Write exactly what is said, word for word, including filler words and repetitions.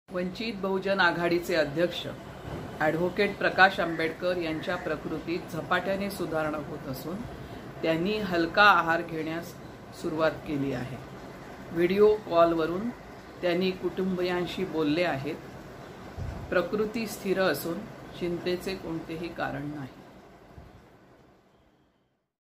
वंचित बहुजन आघाडीचे अध्यक्ष ॲडव्होकेट प्रकाश आंबेडकर यांच्या प्रकृतीत झपाट्याने सुधारणा होत असून त्यांनी हलका आहार घेण्यास सुरुवात केली आहे। व्हिडिओ कॉलवरून त्यांनी कुटुंबियांशी बोलले आहेत। प्रकृती स्थिर असून चिंतेचे कोणतेही कारण नाही।